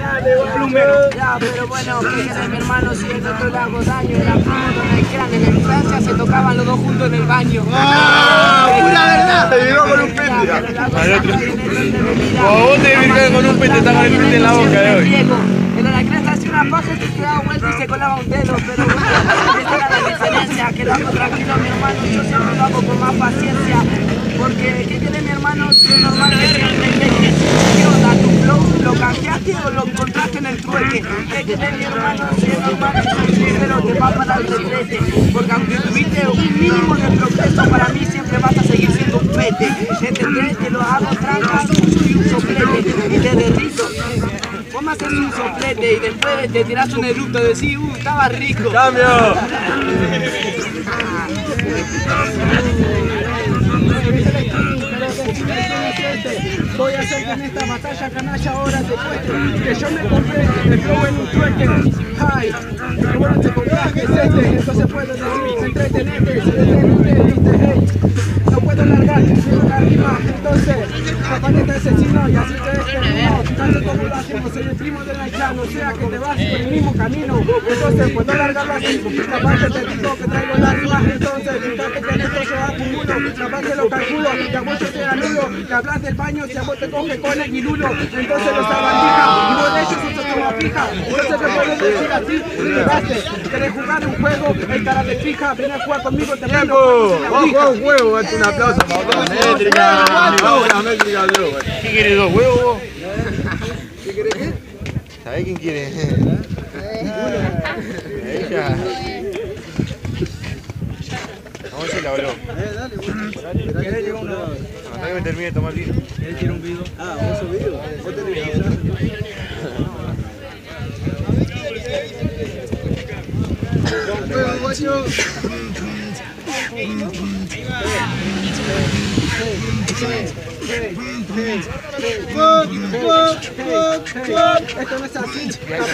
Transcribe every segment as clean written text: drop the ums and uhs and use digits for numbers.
Ya, pero bueno, que quede mi hermano, si el otro le hago daño, era primo de el cráneo, en Francia se tocaban los dos juntos en el baño. ¡Pura verdad! Te llegó con un pete. Al otro. Vos te viniste con un pete, está con el pete en la boca de hoy. En la cresta hacía una paja y se daba vuelta y se colaba un dedo, pero bueno, esta era la diferencia, que lo hago tranquilo mi hermano, yo siempre lo hago con más paciencia, porque que quede mi hermano, si es normal que siempre llegue. ¿Qué onda? ¿Tu flow lo canjeaste o lo encontraste en el trueque? Que quede mi hermano, si es normal que soy sincero, te va para el retrete, porque aunque tuviste un mínimo de progreso, para mí siempre vas a seguir siendo un pete. ¿Entendés? Que lo hago tranca, soy un soplete y te derrito. Vos me haces un soplete y después te tirás un eructo y decís, estaba rico. ¡Cambio! Voy a hacer que en esta batalla canalla ahora te cueste que yo me compré el flow en un trueque. Ay, qué bueno te compraste entonces puedo decir, entretenete, hey. No puedo largar una rima, entonces, capaz de este asesino y así te despedimos. Fíjate cómo lo hacemos, soy el primo del clan, o sea que te vas por el mismo camino. Entonces puedo largarlo así, capaz que te digo que traigo la rima, entonces fíjate que en esto yo acumulo, capaz que lo calculo, que a vos yo te anulo, que hablas del baño si a vos te coge con el guirulo, entonces lo sabandija, y vos de hecho sos como fija, entonces te puedo decir así, llegaste, querés jugar un juego, el cara de fija, ven a jugar conmigo, te ¡Tiempo! Vamos a jugar un juego, un aplauso para la métrica. Vamos a la métrica, ¿Qué quieres, dos huevos vos? ¿Qué querés qué? ¿Sabés quién quiere? Ella. Vamos a decirle, boludo. Dale, bueno. ¿Querés llevar una? Hasta que me termine de tomar vino. ¿Querés tirar un video? Ah, ¿vos sos video? ¿Vos tenés video? ¡Juego, guacho! Esto no es así.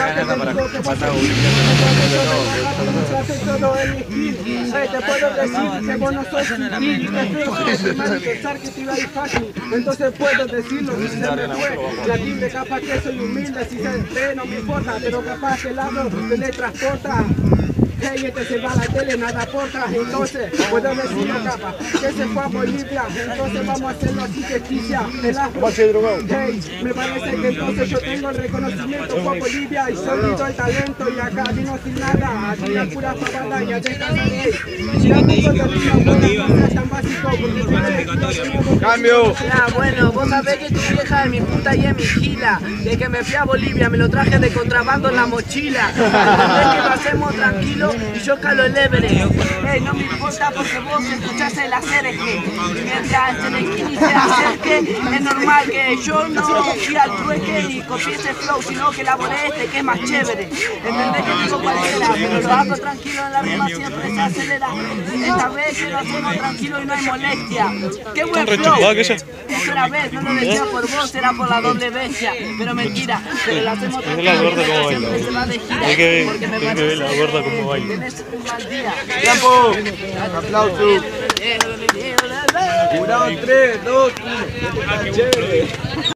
Te puedo decir que vos no sos civil. Pensar que te iba a ir fácil. Entonces puedo decirlo. Si se me fue la libre, capaz que soy humilde. Si se ve, no me importa. Pero capaz que el lado te le transporta. Hey, este se va a la tele, nada aporta, entonces puedo decirlo capa, que se fue a Bolivia, entonces vamos a hacerlo así que quicia, el afro. Hey, me parece que entonces yo tengo el reconocimiento, fue a Bolivia y solito el talento y acá vino sin nada, aquí la pura pavada y allá está la ley. Si un poco de rima, no es tan básico, porque ¡Cambio! Ya, bueno, vos sabés que tu vieja es mi puta y es mi gila. De que me fui a Bolivia, me lo traje de contrabando en la mochila. Entendés que lo hacemos tranquilo y yo calo el Everest. Hey, no me importa porque vos escuchás el ACRG. Mientras el esquini se acerque, es normal que yo no fui al trueque y copié ese flow, sino que elaboré este que es más chévere. Entendés que digo cualquiera, pero lo hago tranquilo en la rima, siempre se acelera. Esta vez lo hacemos tranquilo y no hay molestia. ¡Qué buen flow! Eso era vez, no lo decía por vos, era por la doble bestia. Pero mentira, pero lo hacemos tranquilo. Es la gorda como baila. Siempre se va de gira. Hay que ver la gorda como baila. Tenés un mal día. ¡Tiempo! ¡Aplauso! Jurado 3, 2, 1.